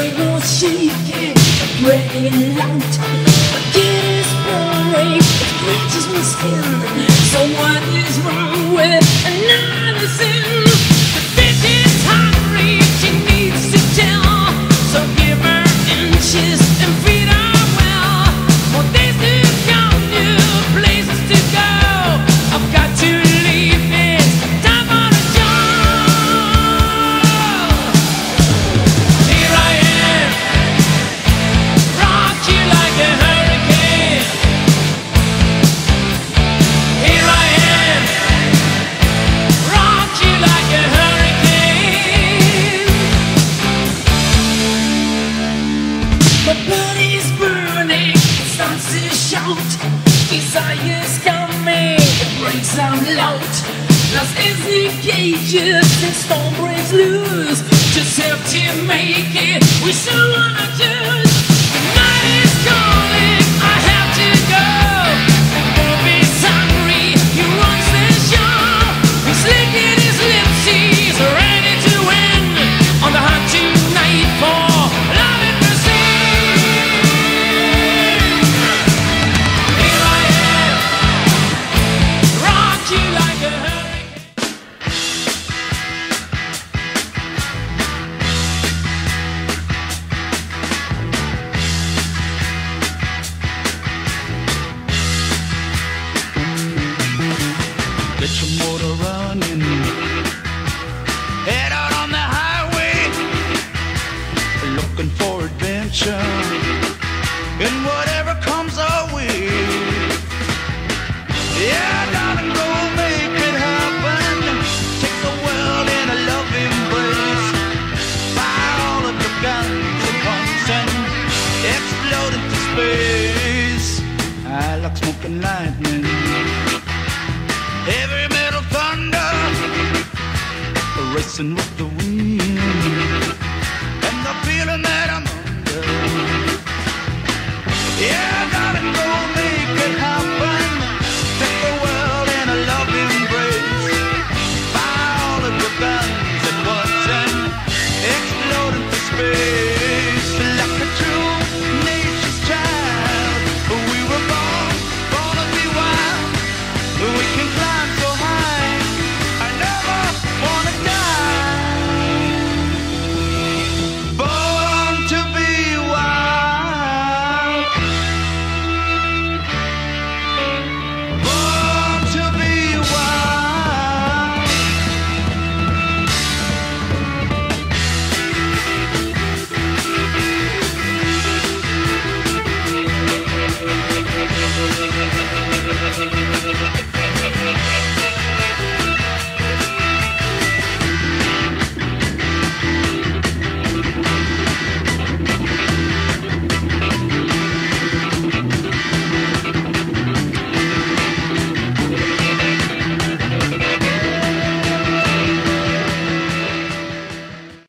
world shaking, breaking out. Forget is boring, it bleaches my skin. So what is wrong with another sin? The bitch is hungry, she needs to tell. So give her inches and feed her well. More days to come, new places to go. I've got to leave, it's time for a job. Here I am, rock you like a hurricane. Here I am, rock you like a hurricane. My body's burning, it starts to shout. Desire's coming, it breaks out loud. Lost is the cages, the storm breaks loose. Just have to make it, we still wanna choose. The night is calling, I have to go. The movie's hungry, he runs the show. He's licking his lips, he's ready to win. On the hunt tonight for love and mercy. Here I am, rock you like a hurricane. Get your motor running, head out on the highway, looking for adventure, and whatever comes our way. Yeah, darling, go make it happen. Take the world in a loving embrace. Fire all of your guns at once and explode into space. I like smoking lightning, heavy metal thunder, racing with